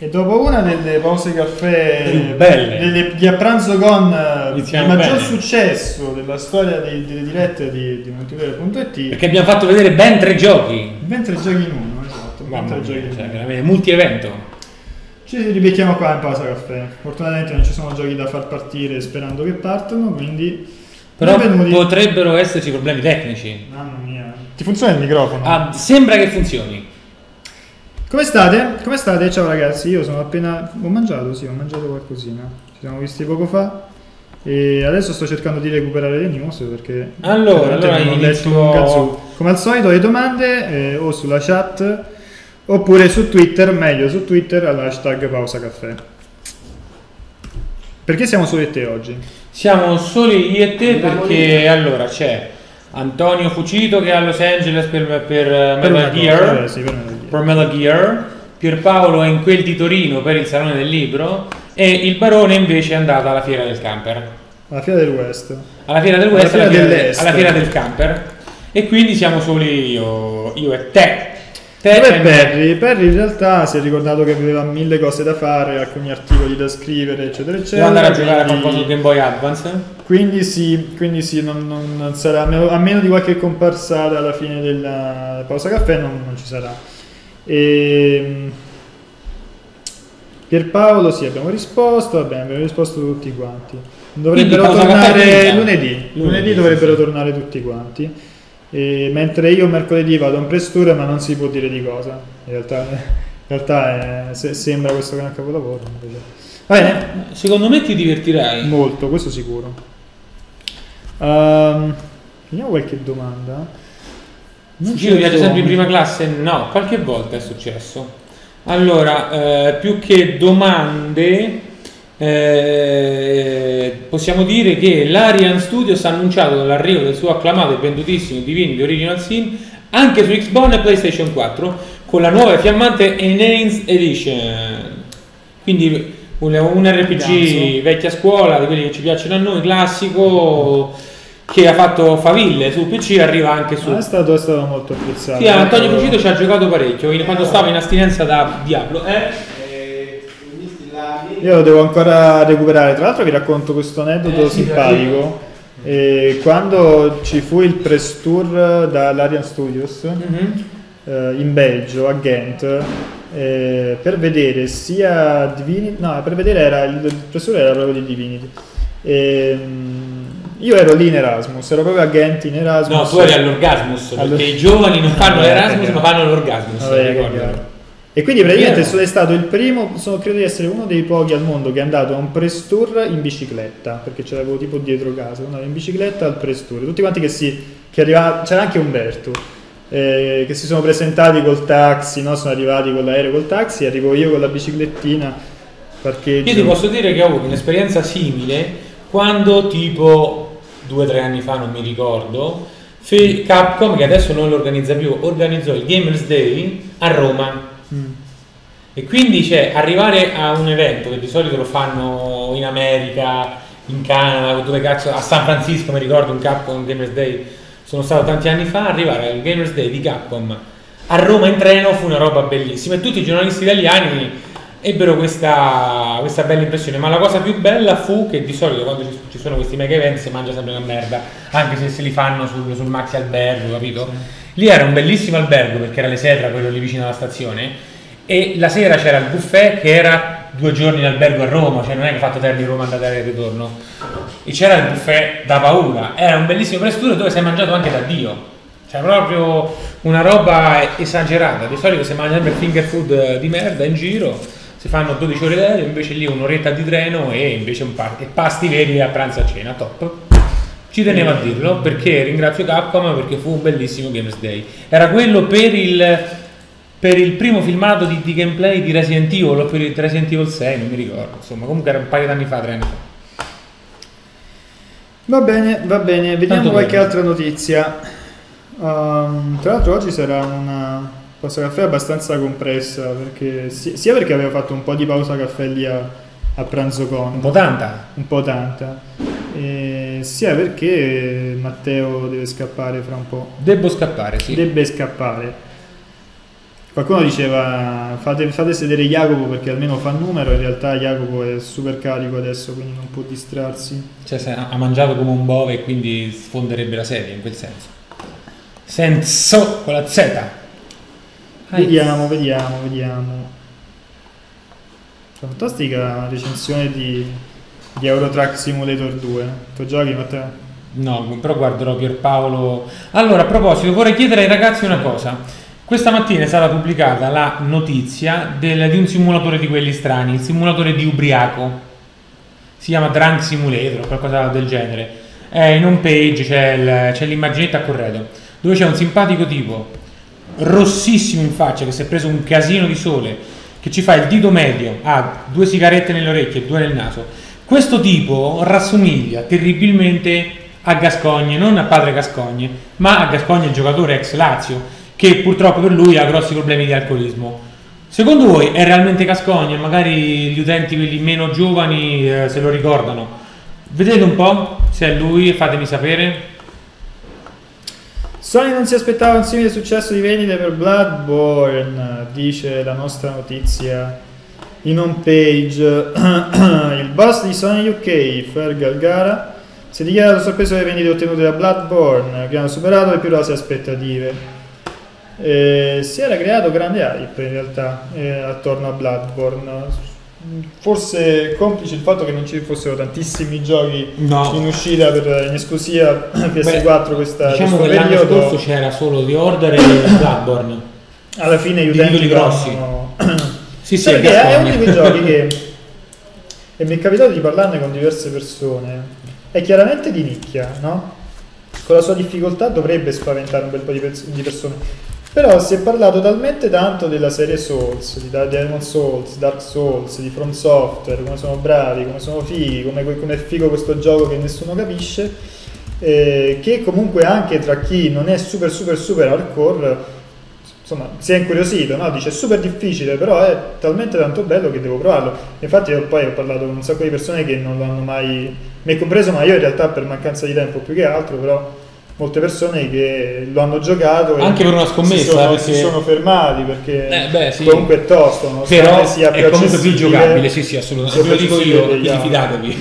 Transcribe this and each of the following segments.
E dopo una delle pause caffè belle di A Pranzo con il maggior bene. Successo della storia delle dirette di multiplayer.it, perché abbiamo fatto vedere ben 3 giochi. Ben 3 giochi in uno, esatto. Mamma mia, cioè, veramente multi-evento. Ci ribecchiamo qua in pausa caffè. Fortunatamente non ci sono giochi da far partire sperando che partano, quindi... Però potrebbero esserci problemi tecnici. Mamma mia. Ti funziona il microfono? Sembra che funzioni. Come state? Come state? Ciao ragazzi, io sono appena... Ho mangiato qualcosina. Ci siamo visti poco fa e adesso sto cercando di recuperare le news perché... Allora non letto un cazzo. Come al solito le domande o sulla chat oppure su Twitter, meglio su Twitter all'hashtag pausa caffè. Perché siamo solo te oggi? Siamo soli io e te perché allora c'è Antonio Fucito che è a Los Angeles per Metal Gear, per Metal Gear, Pierpaolo è in quel di Torino per il Salone del Libro e il Barone invece è andato alla Fiera del Camper. Alla Fiera del West. Alla Fiera del West, alla Fiera del Camper. E quindi siamo soli io e te. Dov'è Perry? Perry in realtà si è ricordato che aveva 1000 cose da fare, alcuni articoli da scrivere, eccetera, eccetera. Devo andare a giocare con un po' su Game Boy Advance. Quindi sì, non sarà, a meno di qualche comparsata alla fine della pausa caffè, non ci sarà. Pierpaolo, sì, abbiamo risposto, abbiamo risposto tutti quanti. Dovrebbero tornare lunedì dovrebbero tornare tutti quanti. Mentre io mercoledì vado in press tour, ma non si può dire di cosa. In realtà sembra questo che è un capolavoro. Va bene? Secondo me ti divertirai molto, questo sicuro. Vediamo qualche domanda. Io viaggio sempre in prima classe? No, qualche volta è successo. Allora, più che domande, possiamo dire che l'Arian Studios ha annunciato l'arrivo del suo acclamato e vendutissimo Divinity Original Sin anche su Xbox e PlayStation 4 con la nuova e fiammante Enhanced Edition. Quindi un RPG vecchia scuola, di quelli che ci piacciono a noi, classico, che ha fatto faville su PC, arriva anche su... È stato molto apprezzato. Sì, Antonio Fucito ci ha giocato parecchio quando stava in astinenza da Diablo. Io lo devo ancora recuperare. Tra l'altro vi racconto questo aneddoto simpatico. Quando ci fu il press tour dall'Arian Studios in Belgio, a Ghent, per vedere sia Divinity, no, per vedere il press tour era proprio di Divinity. Io ero lì in Erasmus, ero proprio a Ghent in Erasmus. No, tu eri all'Orgasmus, perché i giovani non fanno l'Erasmus ma fanno l'Orgasmus. E quindi praticamente sono stato il primo, credo di essere uno dei pochi al mondo che è andato a un press tour in bicicletta, perché ce l'avevo tipo dietro casa, andavo in bicicletta al press tour, tutti quanti che arrivavano, c'era anche Umberto, che si sono presentati col taxi, no? Sono arrivati con l'aereo col taxi, arrivo io con la biciclettina, parcheggio. Io ti posso dire che ho avuto un'esperienza simile quando tipo 2 o 3 anni fa, non mi ricordo, Capcom, che adesso non lo organizza più, organizzò il Gamers Day a Roma. E quindi arrivare a un evento che di solito lo fanno in America, in Canada, dove cazzo, a San Francisco mi ricordo un Capcom Gamers Day, sono stato tanti anni fa, arrivare al Gamers Day di Capcom a Roma in treno fu una roba bellissima e tutti i giornalisti italiani ebbero questa bella impressione, ma la cosa più bella fu che di solito quando ci sono questi mega event si mangia sempre una merda, anche se li fanno sul maxi albergo, capito? Lì era un bellissimo albergo perché era l'Esetra, quello lì vicino alla stazione, e la sera c'era il buffet che era 2 giorni in albergo a Roma, cioè non è che fatto Terni Roma andare e ritorno, e c'era il buffet da paura, era un bellissimo press tour dove si è mangiato anche da Dio, cioè proprio una roba esagerata. Di solito si mangia sempre finger food di merda in giro, si fanno 12 ore d'aereo, invece lì un'oretta di treno e invece pasti veri a pranzo e a cena, top. Ci tenevo a dirlo perché ringrazio Capcom, perché fu un bellissimo Gamers Day. Era quello per il primo filmato di gameplay di Resident Evil o per il Resident Evil 6, non mi ricordo, insomma, comunque era un paio d'anni fa, 3 anni fa. Va bene, vediamo qualche altra notizia. Tra l'altro oggi sarà una pausa caffè abbastanza compressa, perché sia perché avevo fatto un po' di pausa caffè lì a pranzo con un po' tanta, sia perché Matteo deve scappare fra un po'. Debbo scappare, sì. Debbe scappare. Qualcuno diceva fate sedere Jacopo perché almeno fa numero, in realtà Jacopo è super carico adesso, quindi non può distrarsi. Cioè ha mangiato come un bove e quindi sfonderebbe la sedia in quel senso. Senso con la Z. Vediamo. Fantastica recensione di Euro Truck Simulator 2. Tu giochi, Matteo? No, però guarderò Pierpaolo. Allora, a proposito, vorrei chiedere ai ragazzi una cosa. Questa mattina è stata pubblicata la notizia di un simulatore di quelli strani, il simulatore di ubriaco. Si chiama Drunk Simulator o qualcosa del genere. In home page c'è l'immaginetta a corredo, dove c'è un simpatico tipo rossissimo in faccia che si è preso un casino di sole, che ci fa il dito medio, ha 2 sigarette nelle orecchie e 2 nel naso. Questo tipo rassomiglia terribilmente a Gascogne, non a padre Gascogne, ma a Gascogne, il giocatore ex Lazio, che purtroppo per lui ha grossi problemi di alcolismo. Secondo voi è realmente Gascogne? Magari gli utenti, quelli meno giovani, se lo ricordano. Vedete un po' se è lui e fatemi sapere. Sony non si aspettava un simile successo di vendite per Bloodborne, dice la nostra notizia in home page. Il boss di Sony UK, Fergal Gara, si è dichiarato sorpreso delle vendite ottenute da Bloodborne, che hanno superato le più rosee aspettative. Si era creato grande hype in realtà attorno a Bloodborne, forse complice il fatto che non ci fossero tantissimi giochi in uscita in esclusiva PS4 diciamo che l'anno scorso c'era solo The Order e Bloodborne. Alla fine gli utenti grossi. Sì, perché è uno di quei giochi che, e mi è capitato di parlarne con diverse persone, è chiaramente di nicchia, no? Con la sua difficoltà dovrebbe spaventare un bel po' di persone. Però si è parlato talmente tanto della serie Souls, di Demon Souls, Dark Souls, di From Software, come sono bravi, come sono fighi, come è figo questo gioco che nessuno capisce, che comunque anche tra chi non è super hardcore, insomma, si è incuriosito, no? Dice è super difficile, però è talmente tanto bello che devo provarlo. Infatti poi ho parlato con un sacco di persone che non l'hanno mai, me compreso, ma io in realtà per mancanza di tempo più che altro, però molte persone che lo hanno giocato anche per una scommessa si sono fermati perché sì. Comunque è tosto, no? Però sia è comunque più giocabile, sì assolutamente, lo dico io, quindi fidatevi.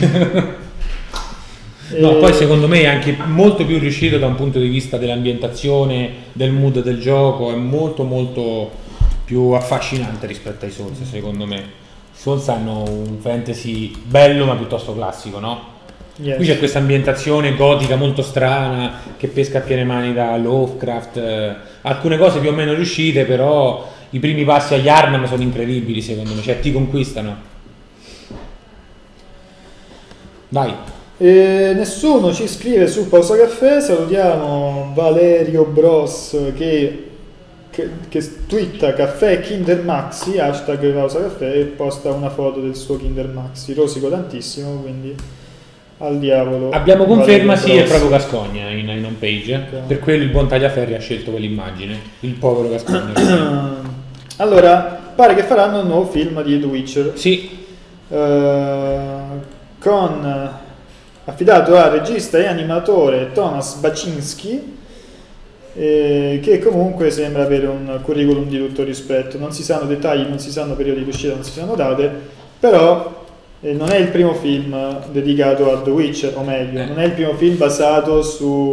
No, poi secondo me è anche molto più riuscito da un punto di vista dell'ambientazione, del mood del gioco, è molto più affascinante rispetto ai Souls, secondo me. Souls hanno un fantasy bello ma piuttosto classico, no? Yes. Qui c'è questa ambientazione gotica molto strana che pesca a piene mani da Lovecraft, alcune cose più o meno riuscite, però i primi passi agli Arnhem sono incredibili secondo me, cioè ti conquistano. Vai. Nessuno ci scrive su Pausa Caffè, salutiamo Valerio Bros che twitta caffè Kinder Maxi, hashtag Pausa Caffè, e posta una foto del suo Kinder Maxi, rosico tantissimo, quindi al diavolo. Abbiamo conferma, sì, è proprio Gascogna in home page, okay. Per quello il buon Tagliaferri ha scelto quell'immagine, il povero Gascogna. Allora, pare che faranno un nuovo film di The Witcher. Sì. Con affidato al regista e animatore Thomas Baczynski, che comunque sembra avere un curriculum di tutto rispetto. Non si sanno dettagli, non si sanno periodi di uscita, non si sanno date, però non è il primo film dedicato a The Witcher, o meglio, non è il primo film basato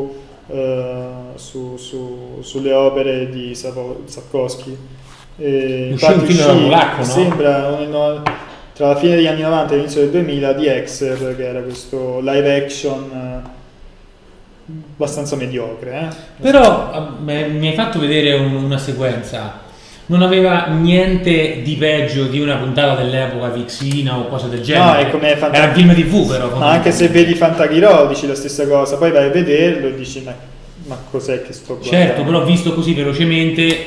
sulle opere di Sapkowski. Infatti polacco, no? Sembra tra la fine degli anni 90 e l'inizio del 2000 di Exer, che era questo live action abbastanza mediocre. Però mi hai fatto vedere una sequenza. Non aveva niente di peggio di una puntata dell'epoca Vixina o cose del genere. No, è come era un film TV però. Ma anche se vedi Fantaghiro dici la stessa cosa, poi vai a vederlo e dici ma cos'è che sto guardando? Certo, però visto così velocemente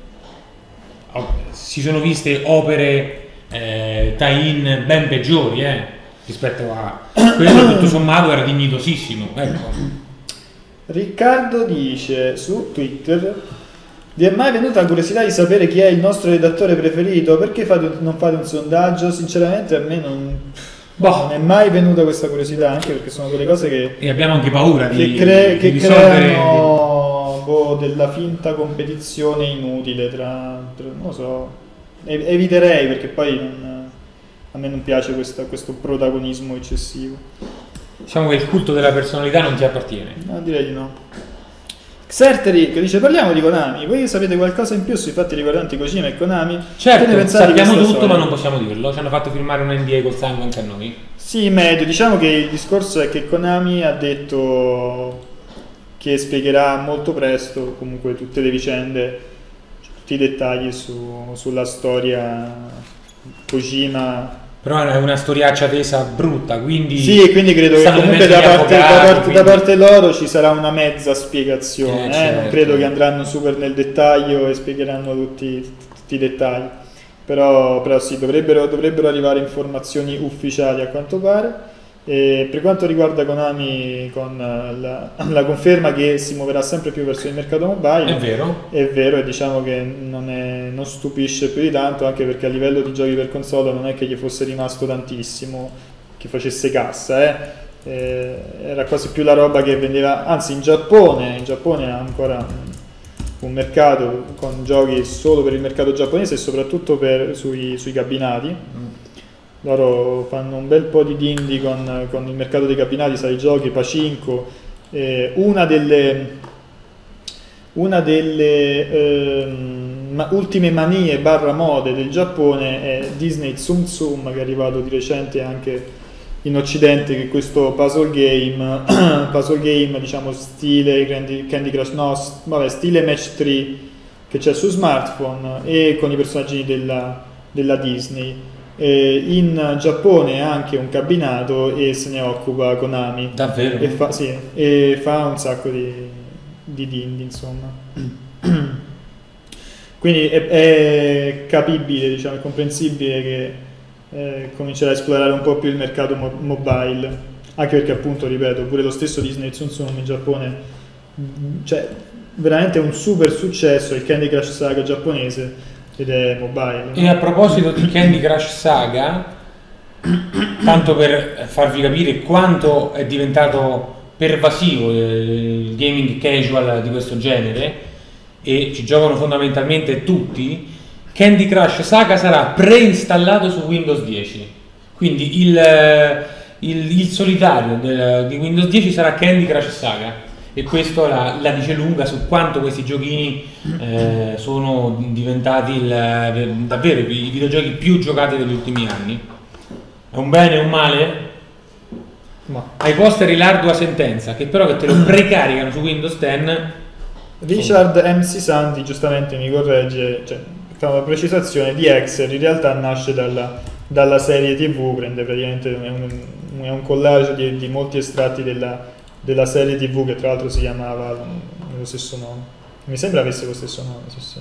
si sono viste opere tie-in ben peggiori rispetto a quello, tutto sommato era dignitosissimo, ecco. Riccardo dice su Twitter: vi è mai venuta la curiosità di sapere chi è il nostro redattore preferito? Perché non fate un sondaggio? Sinceramente a me Non è mai venuta questa curiosità, anche perché sono quelle cose che... E abbiamo anche paura di risolvere... creano della finta competizione inutile tra non lo so, eviterei, perché poi a me non piace questo protagonismo eccessivo. Diciamo che il culto della personalità non ti appartiene. No, direi di no. Xerteri che dice: parliamo di Konami, voi sapete qualcosa in più sui fatti riguardanti Kojima e Konami? Certo, sappiamo tutto, ma non possiamo dirlo, ci hanno fatto firmare un NDA col sangue anche a noi. Sì, meglio, diciamo che il discorso è che Konami ha detto che spiegherà molto presto comunque tutte le vicende, tutti i dettagli sulla storia Kojima. Però è una storiaccia tesa brutta, quindi... Sì, quindi credo che comunque da parte loro ci sarà una mezza spiegazione, certo. Non credo che andranno super nel dettaglio e spiegheranno tutti i dettagli, però sì, dovrebbero arrivare informazioni ufficiali a quanto pare. E per quanto riguarda Konami, con la conferma che si muoverà sempre più verso il mercato mobile, è vero, e diciamo che non stupisce più di tanto, anche perché a livello di giochi per console non è che gli fosse rimasto tantissimo che facesse cassa, era quasi più la roba che vendeva, anzi in Giappone ha ancora un mercato con giochi solo per il mercato giapponese e soprattutto sui cabinati. Loro fanno un bel po' di indie con il mercato dei cabinati, sai, giochi, Pachinko. Una delle ultime manie / mode del Giappone è Disney Tsum Tsum, che è arrivato di recente anche in Occidente, che è questo puzzle game diciamo stile Candy Crush, stile Match 3 che c'è su smartphone e con i personaggi della Disney. In Giappone è anche un cabinato e se ne occupa Konami. Davvero? E fa un sacco di indie, insomma. Quindi è capibile, diciamo, è comprensibile che comincerà a esplorare un po' più il mercato mobile, anche perché appunto, ripeto, pure lo stesso Disney Tsum Tsum in Giappone, cioè veramente un super successo, il Candy Crush Saga giapponese, ed è mobile. E a proposito di Candy Crush Saga, tanto per farvi capire quanto è diventato pervasivo il gaming casual di questo genere, e ci giocano fondamentalmente tutti, Candy Crush Saga sarà preinstallato su Windows 10, quindi il solitario di Windows 10 sarà Candy Crush Saga. E questo la dice lunga su quanto questi giochini sono diventati davvero i videogiochi più giocati degli ultimi anni. È un bene o un male? No. Ai posteri l'ardua sentenza, che però che te lo precaricano su Windows 10. Richard MC Santi giustamente mi corregge, cioè fa una precisazione di Excel, in realtà nasce dalla serie TV, prende praticamente è un collage di molti estratti della serie TV, che tra l'altro si chiamava lo stesso nome, mi sembra avesse lo stesso nome, sì.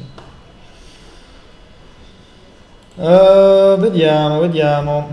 Vediamo.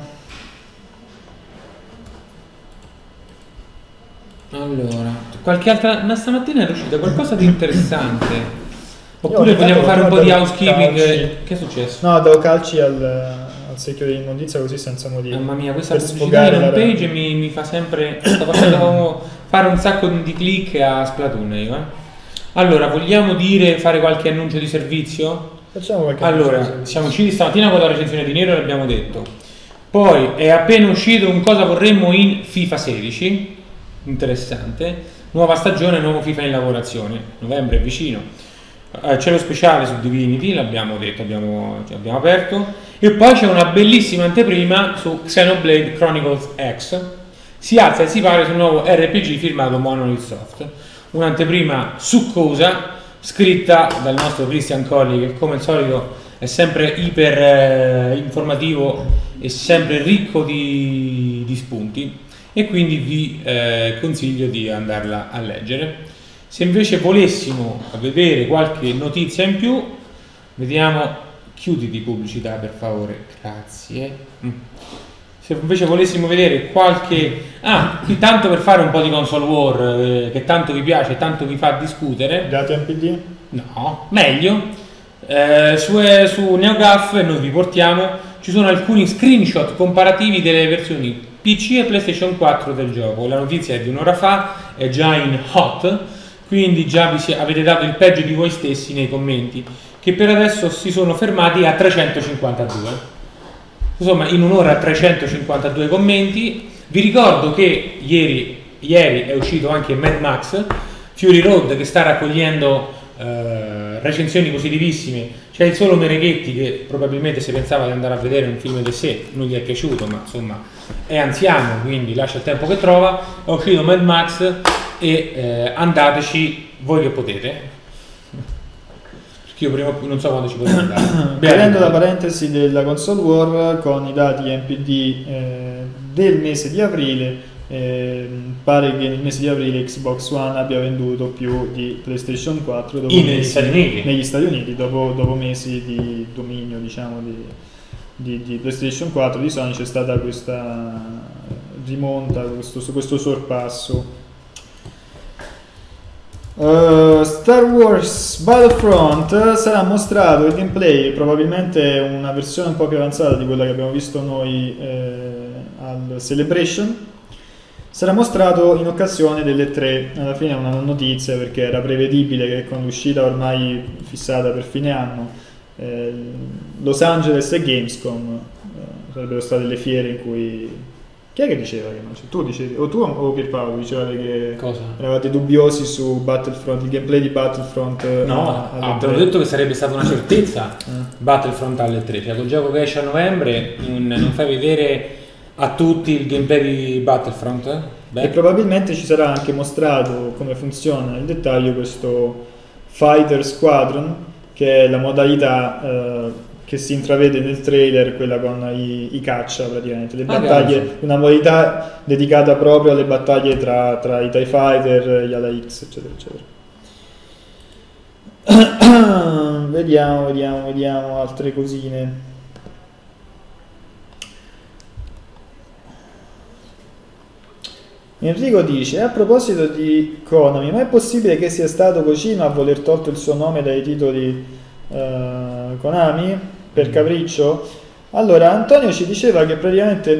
Allora, qualche altra, stamattina è uscita qualcosa di interessante, oppure vogliamo fare un po' di housekeeping? Che è successo? No, do calci al secchio dell'immondizia così senza motivo. Mamma mia, questa pubblicità in home page mi fa sempre, sto facendo fare un sacco di click a Splatoon. Allora, vogliamo fare qualche annuncio di servizio? Facciamo qualche allora, annuncio. Siamo usciti stamattina con la recensione di Nero, l'abbiamo detto. Poi è appena uscito un cosa vorremmo in FIFA 16, interessante. Nuova stagione, nuovo FIFA in lavorazione, novembre è vicino. C'è lo speciale su Divinity, l'abbiamo detto, abbiamo aperto. E poi c'è una bellissima anteprima su Xenoblade Chronicles X. Si alza e si pare sul nuovo RPG firmato Monolith Soft. Un'anteprima succosa, scritta dal nostro Christian Colli, che come al solito è sempre iper informativo e sempre ricco di spunti, e quindi vi consiglio di andarla a leggere. Se invece volessimo vedere qualche notizia in più, vediamo, chiudi di pubblicità per favore, grazie. Se invece volessimo vedere qualche... qui tanto per fare un po' di console war, che tanto vi piace, tanto vi fa discutere. Dati NPD? No, meglio. Su NeoGAF noi vi portiamo, ci sono alcuni screenshot comparativi delle versioni PC e PlayStation 4 del gioco. La notizia è di un'ora fa, è già in hot, quindi già avete dato il peggio di voi stessi nei commenti, che per adesso si sono fermati a 352. Insomma, in un'ora 352 commenti. Vi ricordo che ieri è uscito anche Mad Max Fury Road, che sta raccogliendo recensioni positivissime. C'è il solo Mereghetti che probabilmente si pensava di andare a vedere un film di sé, non gli è piaciuto, ma insomma è anziano, quindi lascia il tempo che trova. È uscito Mad Max e andateci voi che potete, perché io prima non so quando ci potete andare. Chiudendo la parentesi della console war, con i dati NPD del mese di aprile, pare che nel mese di aprile Xbox One abbia venduto più di PlayStation 4 negli Stati Uniti, dopo mesi di dominio, diciamo, di PlayStation 4. Di Sony c'è stata questa rimonta, questo sorpasso. Star Wars Battlefront sarà mostrato il gameplay, probabilmente una versione un po' più avanzata di quella che abbiamo visto noi al Celebration. Sarà mostrato in occasione delle 3. Alla fine è una notizia, perché era prevedibile che con l'uscita ormai fissata per fine anno Los Angeles e Gamescom sarebbero state le fiere in cui... Chi è che diceva che non c'è? Tu dicevi, o tu o Pierpaolo dicevate che cosa? Eravate dubbiosi su Battlefront, il gameplay di Battlefront? No, abbiamo detto che sarebbe stata una certezza Battlefront alle 3, cioè col gioco che esce a novembre non fai vedere a tutti il gameplay di Battlefront? E probabilmente ci sarà anche mostrato come funziona nel dettaglio questo Fighter Squadron, che è la modalità che si intravede nel trailer, quella con i caccia, praticamente le battaglie, una modalità dedicata proprio alle battaglie tra i TIE Fighter, gli Ala X, eccetera eccetera. Vediamo altre cosine. Enrico dice: a proposito di Konami, ma è possibile che sia stato Kojima a voler tolto il suo nome dai titoli Konami per capriccio? Allora, Antonio ci diceva che praticamente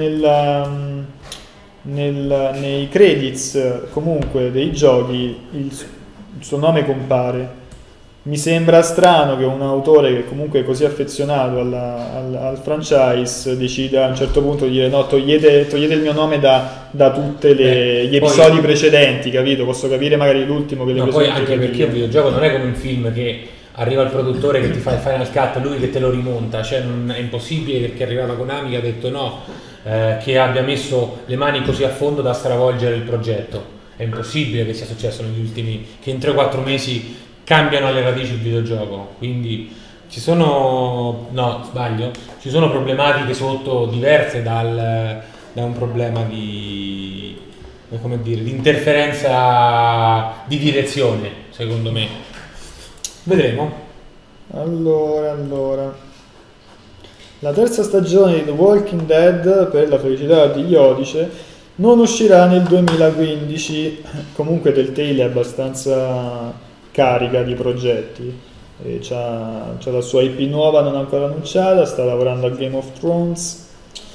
nei credits comunque dei giochi il suo nome compare. Mi sembra strano che un autore che comunque è così affezionato al franchise decida a un certo punto di dire no, togliete il mio nome da tutti gli episodi precedenti, capito? Posso capire magari l'ultimo che le poi anche perché un videogioco non è come un film che arriva il produttore che ti fa il Final Cut, lui che te lo rimonta, cioè è impossibile, perché è arrivata Konami che ha detto no, che abbia messo le mani così a fondo da stravolgere il progetto. È impossibile che sia successo negli ultimi, che in 3-4 mesi cambiano alle radici il videogioco, quindi ci sono problematiche sotto diverse da un problema di interferenza di direzione, secondo me. Vedremo. Allora, la terza stagione di The Walking Dead, per la felicità di Iodice, non uscirà nel 2015. Comunque Telltale è abbastanza carica di progetti, c'ha la sua IP nuova non ancora annunciata, sta lavorando a Game of Thrones,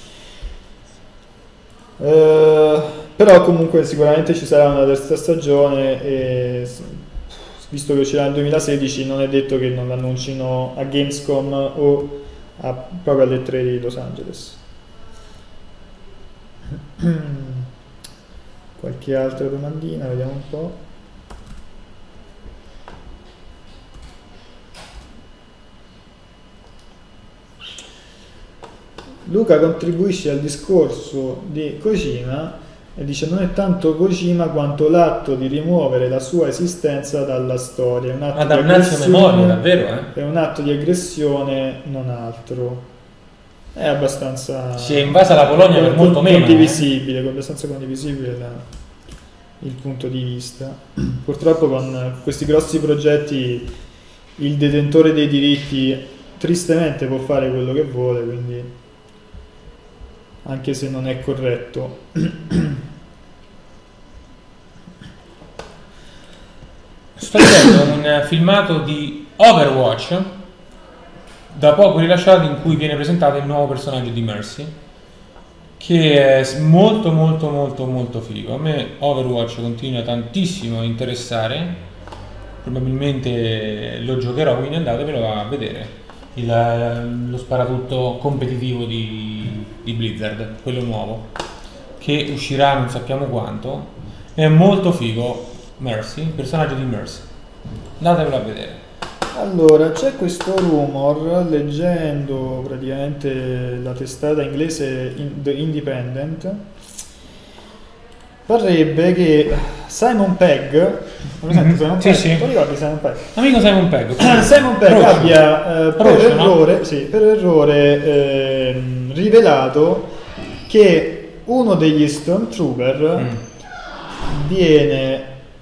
però comunque sicuramente ci sarà una terza stagione, e visto che uscirà nel 2016 non è detto che non l'annuncino a Gamescom o proprio alle 3 di Los Angeles. Qualche altra domandina, vediamo un po'. Luca contribuisce al discorso di Kojima e dice: non è tanto Kojima quanto l'atto di rimuovere la sua esistenza dalla storia, un atto di aggressione, davvero, è un atto di aggressione, non altro. È abbastanza, si è invasa la Polonia per molto meno, condivisibile, abbastanza condivisibile il punto di vista. Purtroppo con questi grossi progetti il detentore dei diritti tristemente può fare quello che vuole, quindi anche se non è corretto. Sto vedendo un filmato di Overwatch da poco rilasciato, in cui viene presentato il nuovo personaggio di Mercy, che è molto molto molto molto figo. A me Overwatch continua tantissimo a interessare, probabilmente lo giocherò, quindi andatevelo a vedere lo sparatutto competitivo di Blizzard, quello nuovo, che uscirà non sappiamo quanto. È molto figo. Mercy, il personaggio di Mercy, andatevelo a vedere. Allora, c'è questo rumor, leggendo praticamente la testata inglese The Independent, parrebbe che Simon Pegg, lo senti Simon Pegg? Sì. Tu ricordi Simon Pegg? Amico Simon Pegg. Simon Pegg Rocio. abbia per errore rivelato che uno degli Stormtrooper viene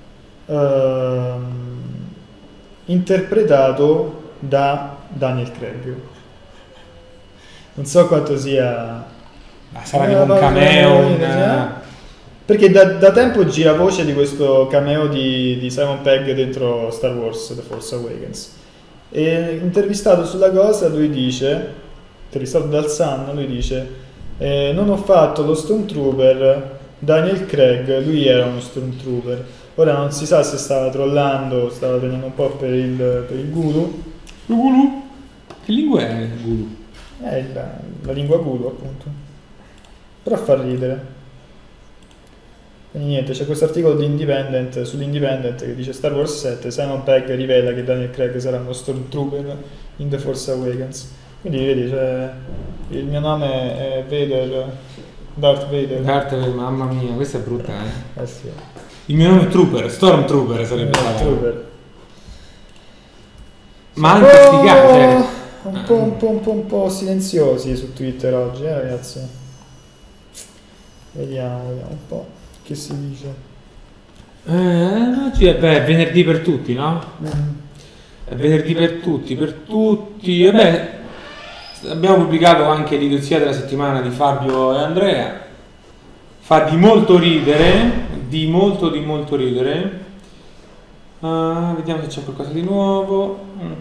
interpretato da Daniel Craig. Non so quanto sia. Sarà tipo un cameo, perché da tempo gira voce di questo cameo di Simon Pegg dentro Star Wars The Force Awakens. E intervistato sulla cosa, lui dice, intervistato dal Sun, lui dice: non ho fatto lo Stormtrooper, Daniel Craig, lui era uno Stormtrooper. Ora non si sa se stava trollando, stava prendendo un po' per il guru. Gulu? Che lingua è il Gulu? La lingua guru, appunto. Però fa ridere. Quindi niente, c'è questo articolo di Independent, sull'Independent, che dice: Star Wars 7, Simon Pegg rivela che Daniel Craig sarà uno Stormtrooper in The Force Awakens. Quindi vedi, cioè, il mio nome è Darth Vader. Darth Vader, mamma mia, questa è brutta, Sì. Il mio nome è Trooper, Stormtrooper sarebbe stato. Trooper. Ma anche figato, un po' silenziosi su Twitter oggi, ragazzi. Vediamo un po' che si dice. Oggi è venerdì per tutti, no? È venerdì per tutti. Vabbè, abbiamo pubblicato anche l'idiozia della settimana di Fabio e Andrea. Fa di molto ridere. Vediamo se c'è qualcosa di nuovo.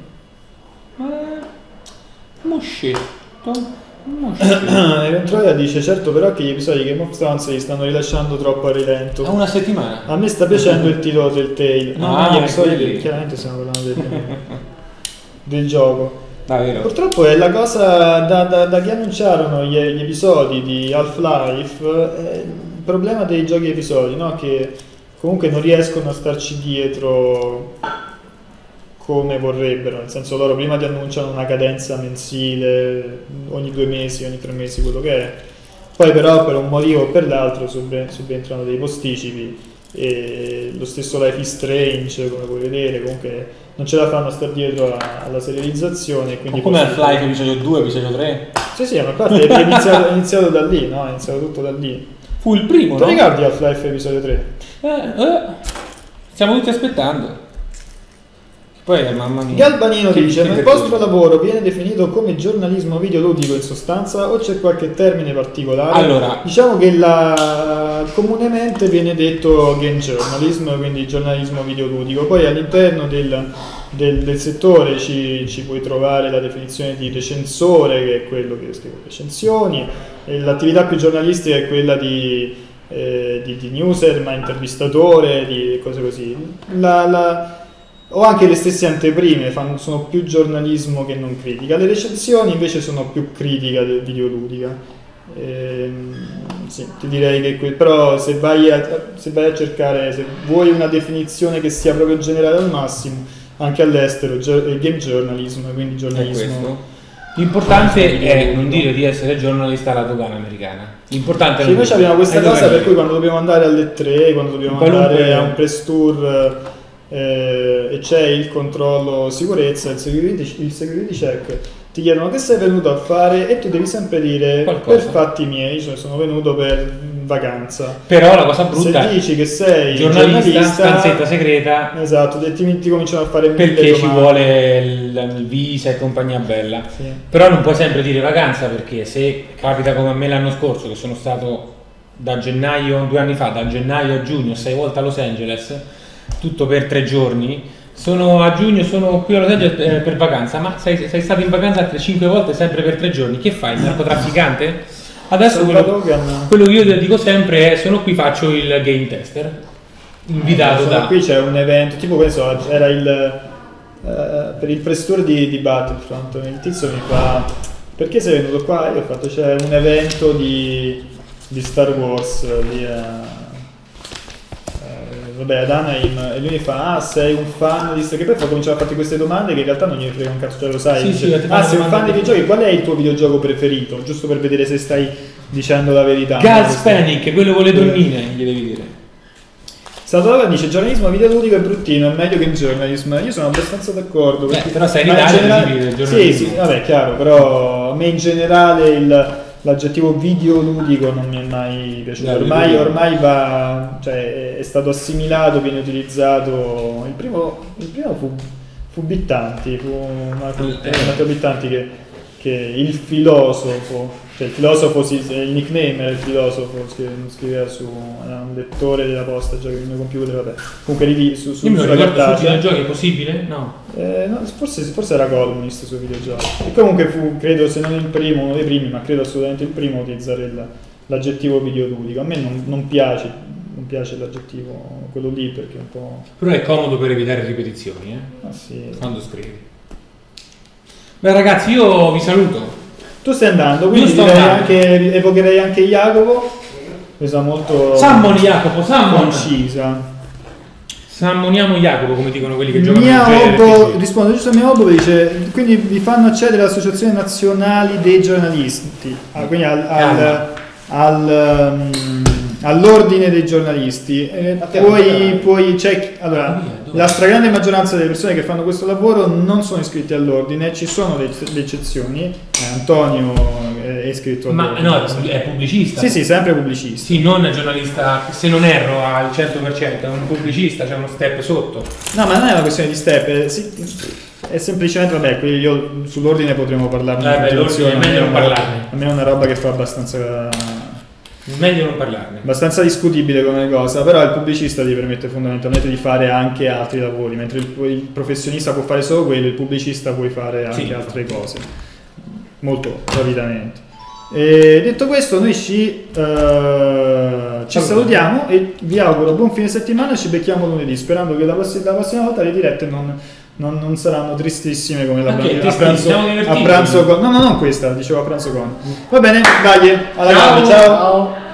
Moscetto. Eventroia dice: certo, però che gli episodi di Game of Thrones li stanno rilasciando troppo a rilento. È una settimana. A me sta piacendo il titolo del Tale. No, gli episodi quelli. chiaramente stiamo parlando del gioco. Davvero. Purtroppo è la cosa da che annunciarono gli episodi di Half-Life, il problema dei giochi episodi, no? Che comunque non riescono a starci dietro come vorrebbero, nel senso, loro prima ti annunciano una cadenza mensile ogni 2 mesi, ogni 3 mesi, quello che è, poi però per un motivo o per l'altro subentrano dei posticipi, e lo stesso Life is Strange, come puoi vedere, comunque non ce la fanno a star dietro alla serializzazione, quindi come Half-Life episodio 2, episodio 3? Sì, ma infatti è iniziato da lì, no? È iniziato tutto da lì. Fu il primo, Tu no? ricordi Half-Life episodio 3? Stiamo tutti aspettando. Poi mamma mia. Galbanino dice: ma il vostro cosa? lavoro viene definito come giornalismo videoludico in sostanza, o c'è qualche termine particolare? Allora, diciamo che comunemente viene detto game journalism, quindi giornalismo videoludico. Poi all'interno del settore ci puoi trovare la definizione di recensore, che è quello che scrive recensioni, e l'attività più giornalistica è quella di newser, ma intervistatore, di cose così. O anche le stesse anteprime sono più giornalismo che non critica. Le recensioni invece sono più critica videoludica. Sì, ti direi che però se vai a cercare, se vuoi una definizione che sia proprio generale al massimo, anche all'estero game journalism, quindi giornalismo. L'importante è non dire di essere giornalista alla dogana americana. L'importante è noi abbiamo questa cosa per cui quando dobbiamo andare alle 3, quando dobbiamo andare a un press tour e c'è il controllo sicurezza, il security check, ti chiedono che sei venuto a fare e tu devi sempre dire qualcosa. Per fatti miei, cioè sono venuto per vacanza. Però la cosa brutta se dici che sei giornalista stanzetta segreta, esatto, ti cominciano a fare perché ci domande. vuole il visa e compagnia bella. Sì. Però non puoi sempre dire vacanza, perché se capita come a me l'anno scorso, che sono stato da gennaio, 2 anni fa, da gennaio a giugno 6 volte a Los Angeles, tutto per 3 giorni. A giugno sono qui a Los Angeles per vacanza, ma sei stato in vacanza altre 5 volte sempre per 3 giorni. Che fai? Il narcotrafficante? Adesso Logan. quello che io dico sempre è: sono qui, faccio il game tester. Invitato da. Qui c'è un evento, tipo questo era per il press tour di Battlefront. Il tizio mi fa: perché sei venuto qua? Io ho fatto: c'è un evento di Star Wars vabbè, ad Anaheim, e lui mi fa: sei un fan di che poi cominciare a farti queste domande che in realtà non gli frega un cazzo, cioè lo sai. Sì, dice, sei un fan di videogiochi, qual è il tuo videogioco preferito? Giusto per vedere se stai dicendo la verità. Gas Panic, quello con le donnine, gli devi dire. Salvatore dice: giornalismo videoludico è bruttino, è meglio che il journalism. Io sono abbastanza d'accordo. Però sei in Italia, sì, vabbè, chiaro, però a me in generale l'aggettivo videoludico non mi è mai piaciuto. Ormai va, cioè, è stato assimilato, viene utilizzato. Il primo fu Bittanti, fu Matteo Bittanti che il filosofo, cioè il filosofo, il nickname era il filosofo, scriveva era un lettore della posta, già che il mio computer, vabbè. Comunque lì sulla cartacea. Sui videogiochi è possibile? No. No, forse era columnist sui videogiochi. E comunque fu, credo, se non il primo, uno dei primi, ma credo assolutamente il primo a utilizzare l'aggettivo videoludico. A me non piace l'aggettivo quello lì, perché è un po'. Però è comodo per evitare ripetizioni, Ah, sì. Quando scrivi. Beh ragazzi, io vi saluto. Tu stai andando, quindi evocherei anche Jacopo. Questa molto Summon Jacopo, concisa. Sammoniamo Jacopo, come dicono quelli che giocano. Risponde giusto a Miaobo, dice: quindi vi fanno accedere all'Associazione Nazionali dei Giornalisti, quindi all'ordine dei giornalisti. Poi c'è, allora, la stragrande maggioranza delle persone che fanno questo lavoro non sono iscritti all'ordine, ci sono le eccezioni. Antonio è iscritto all'ordine. Ma no, è pubblicista. Sì, sempre pubblicista. Sì, non giornalista, se non erro al 100%, è un pubblicista, c'è uno step sotto. No, ma non è una questione di step, è semplicemente, vabbè, qui io sull'ordine potremo parlarne. È meglio non parlarne. A me è una roba che fa abbastanza. Meglio non parlarne. Abbastanza discutibile come cosa, però il pubblicista ti permette fondamentalmente di fare anche altri lavori, mentre il professionista può fare solo quello, il pubblicista puoi fare anche altre cose, molto rapidamente. E detto questo, noi ci salutiamo e vi auguro buon fine settimana. Ci becchiamo lunedì, sperando che la prossima volta le dirette non saranno tristissime come a pranzo con. No, non questa, dicevo a pranzo con. Va bene, dai, alla grande, ciao.